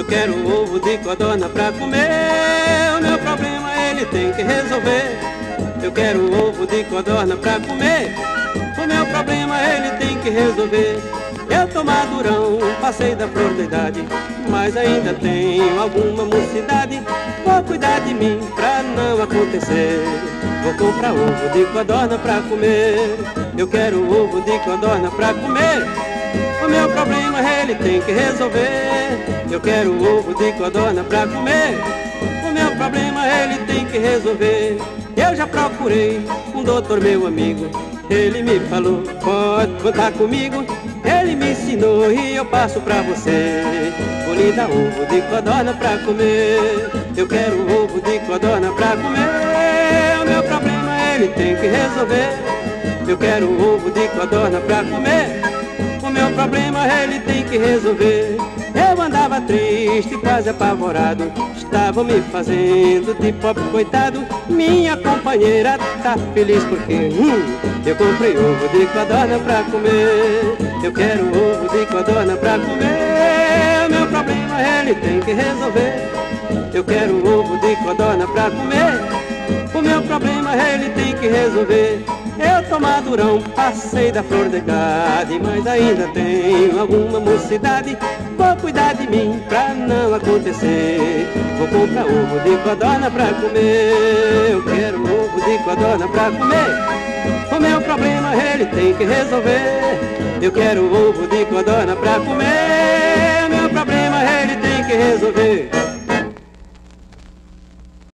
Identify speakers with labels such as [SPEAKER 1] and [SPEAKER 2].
[SPEAKER 1] Eu quero ovo de codorna pra comer. O meu problema ele tem que resolver. Eu quero ovo de codorna pra comer. O meu problema ele tem que resolver. Eu tô madurão, passei da flor da idade, mas ainda tenho alguma mocidade. Vou cuidar de mim pra não acontecer. Vou comprar ovo de codorna pra comer. Eu quero ovo de codorna pra comer. O meu problema ele tem que resolver. Eu quero ovo de codorna pra comer. O meu problema ele tem que resolver. Eu já procurei um doutor meu amigo. Ele me falou, pode contar comigo. Ele me ensinou e eu passo pra você. Vou lhe dar ovo de codorna pra comer. Eu quero ovo de codorna pra comer. O meu problema ele tem que resolver. Eu quero ovo de codorna pra comer. O meu problema ele tem que resolver. Eu andava triste, quase apavorado. Estavam me fazendo de pobre coitado. Minha companheira tá feliz porque eu comprei ovo de codorna pra comer. Eu quero ovo de codorna pra comer. O meu problema ele tem que resolver. Eu quero ovo de codorna pra comer. O meu problema ele tem que resolver. Eu tô madurão, passei da flor da idade, mas ainda tenho alguma mocidade. Vou cuidar de mim pra não acontecer. Vou comprar ovo de codorna pra comer. Eu quero ovo de codorna pra comer. O meu problema ele tem que resolver. Eu quero ovo de codorna pra comer. O meu problema ele tem que resolver.